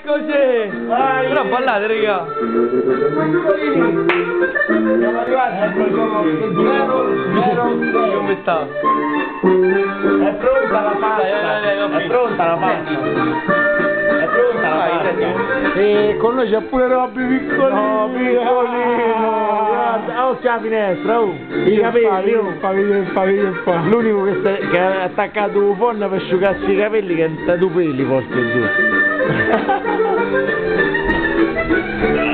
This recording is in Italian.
Eccoci! Vai. Però ballate, raga! Siamo arrivati al gioco 0-0. Come sta? È pronta la pasta! Dai, È pronta la pasta! È pronta la pasta! E con noi c'è pure Robby piccolino. No, piccolino! Guarda, oh, c'è la finestra, oh! I capelli, oh! L'unico che ha attaccato un forno per asciugarsi i capelli che è stato peli, porca giù!